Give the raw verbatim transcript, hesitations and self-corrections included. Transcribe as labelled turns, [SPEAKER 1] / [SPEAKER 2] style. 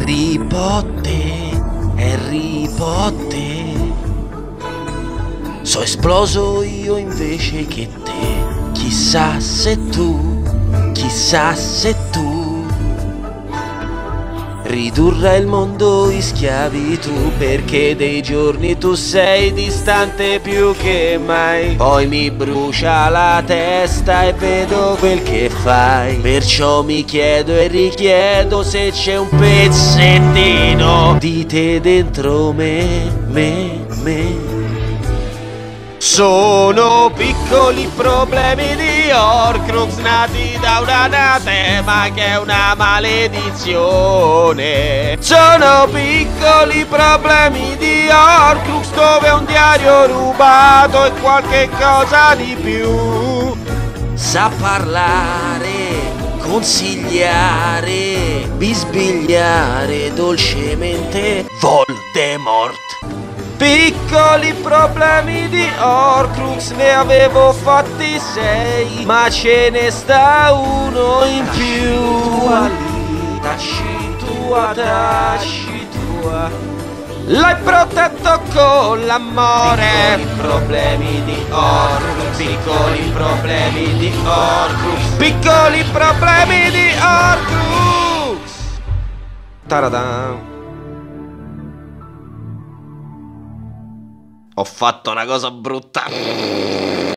[SPEAKER 1] Harry Potter, Harry Potter. So esploso io invece che te. Chissà se tu, chissà se tu ridurrai il mondo in schiavitù, perché dei giorni tu sei distante più che mai. Poi mi brucia la testa e vedo quel che fai. Perciò mi chiedo e richiedo se c'è un pezzettino di te dentro me, me, me. Sono piccoli problemi di Horcrux nati da un anatema che è una maledizione. Sono piccoli problemi di Horcrux dove un diario rubato e qualche cosa di più. Sa parlare, consigliare, bisbigliare dolcemente Voldemort. Piccoli problemi di Horcrux ne avevo fatti sei, ma ce ne sta uno in più. Tacci tua, tacci tua. L'hai protetto con l'amore. Piccoli problemi di Horcrux, piccoli problemi di Horcrux, piccoli problemi di Horcrux. Taradam. Ho fatto una cosa brutta.